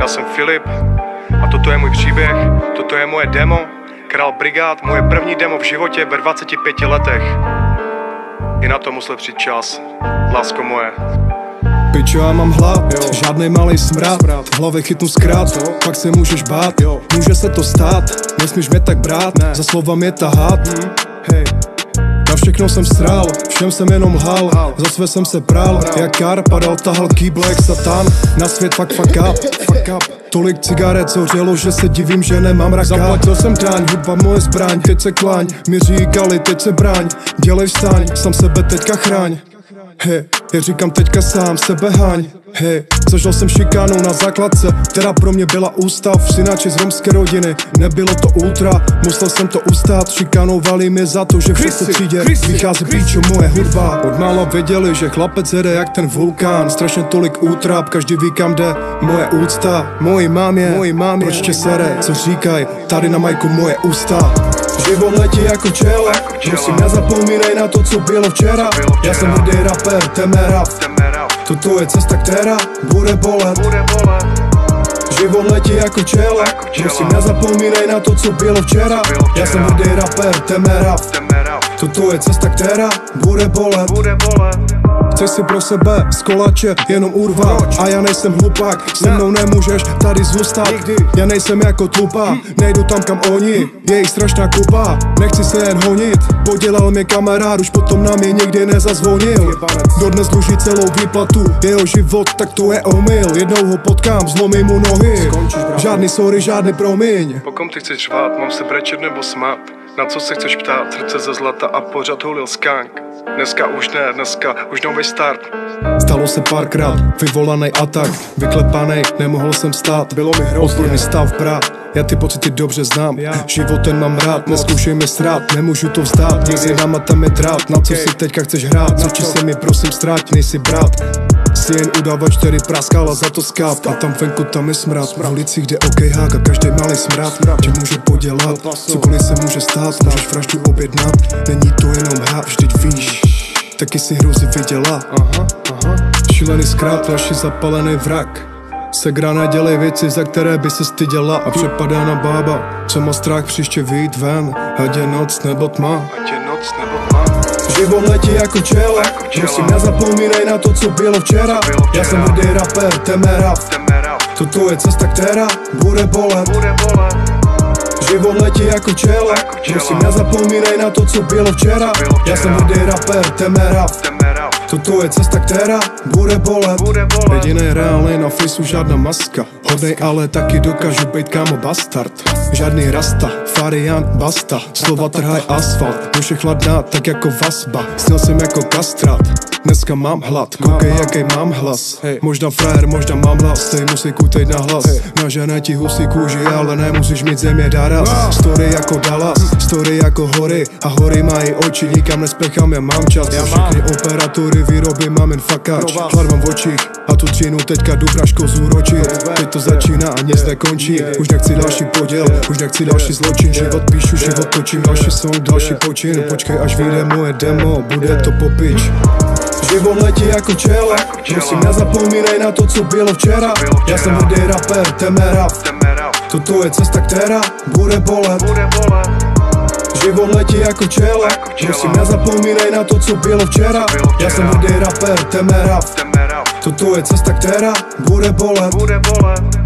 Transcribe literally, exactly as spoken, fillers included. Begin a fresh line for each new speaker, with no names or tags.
Já jsem Filip a toto je můj příběh, toto je moje demo. Král brigád, moje první demo v životě ve dvaceti pěti letech. I na to musel přijít čas, lásko moje.
Pičo, já mám hlad, jo. Žádnej malej smrad, v hlavě chytnu zkrát, jo. Pak se můžeš bát, jo. Může se to stát, nesmíš mě tak brát, ne. Za slova mě tahat, hmm. Hej. Na všechno jsem srál, všem jsem jenom lhal, za své jsem se prál, jak kar padal, tahal kýble jak satan, na svět fuck fuck up, fuck up. Tolik cigaret zořelo, že se divím, že nemám raka. Zaplatil jsem daň, hudba moje zbraň, teď se klaň, mi říkali, teď se braň, dělej vstaň, sám sebe teďka chraň. Hej, já říkám teďka sám sebe haň. Hej, zažil jsem šikanu na základce, která pro mě byla ústav, synáči z romské rodiny, nebylo to ultra, musel jsem to ustát, šikanovali mě za to, že v šesté třídě vychází píčo moje hudba. Od mála věděli, že chlapec jede jak ten vulkán, strašně tolik útrap, každý ví kam jde, moje úcta, mojí mámě, mojí mámě, proč tě sere, co říkaj, tady na majku moje ústa. Život letí jako čele, prosím nezapomínej na to, co bylo včera, já jsem hrdý rapper, teme rap, toto je cesta, která bude bolet. Život letí jako čele, prosím nezapomínej na to, co bylo včera, já jsem hrdý rapper, teme rap, toto je cesta, která bude bolet. Chceš si pro sebe z kolače jenom urvat, a já nejsem hlupák, se mnou nemůžeš tady zůstat. Já nejsem jako tlupa, nejdu tam kam oni, je jich strašná kupa, nechci se jen honit. Podělal mě kamarád, už potom na mě nikdy nezazvonil. Dodnes dluží celou výplatu, jeho život, tak to je omyl. Jednou ho potkám, zlomím mu nohy, žádný sorry, žádný promiň.
Po kom ty chceš řvát, mám se brečet nebo smát? Na co se chceš ptát, srdce ze zlata a pořád hulil skánk. Dneska už ne, dneska už nový start.
Stalo se párkrát, vyvolaný atak, vyklepanej, nemohl jsem stát. Bylo mi hrozně, odporný stav, brát, já ty pocity dobře znám. Život ten mám rád, neskoušej mi srát, nemůžu to vzdát. Mezi náma tam je drát, na co si teďka chceš hrát? Co či se mi prosím ztráť, nejsi brát. Jsi jen udavač, který praskal a za to skáp. A tam venku tam je smrad, v ulicích jde okejhák a každý malý smrad tě může podělat, cokoliv se může stát, můžeš vraždu objednat. Není to jenom hra, vždyť víš, taky si hrůzy viděla. Aha, aha. Šílený zkrát, flaši zapalený vrak. Segra nedělej věci, za které by se styděla. A přepadá na bába, co má strach příště vyjít ven. Ať je noc nebo tma,
ať je noc nebo tma.
Život letí jako čele, prosím nezapomínej na to, co bylo včera. Já jsem hrdý rapper, teme rap, toto je cesta, která bude bolet. Život letí jako čele, prosím nezapomínej na to, co bylo včera. Já jsem hrdý rapper, teme rap, toto je cesta, která bude bolet. Jedinej reálnej na fejsu, žádná maska, hodnej, ale taky dokážu bejt kámo bastard. Žádný rasta, variant, basta, slova trhaj asfalt, duše chladná, tak jako vasba. Snil jsem jako kastrát, dneska mám hlad, koukej jaký mám hlas. Možná frajer, možná mám hlas, tej muziku teď na hlas. Nažené ti husí kůži, ale nemusíš mít země dáraz. Story jako Dallas, story jako hory, a hory mají oči, nikam nespěchám, já mám čas. Všechny operatory výroby mám jen fakáč, hlad mám v očích a tu třínu teďka jdu praško zúročit. Teď to začíná a nic nekončí, už nechci další poděl, už nechci další zločin. Život píšu, život točím, další song, další počin. Počkej až vyjde moje demo, bude to popič. Život letí jako čele, prosím nezapomínej na to, co bylo včera. Já jsem hrdý rapper, teme rap, toto je cesta, která bude bolet. Život letí jako čele, prosím nezapomínej na to, co bylo včera. Já jsem hrdý rapper, teme rap, toto je cesta, která bude bolet.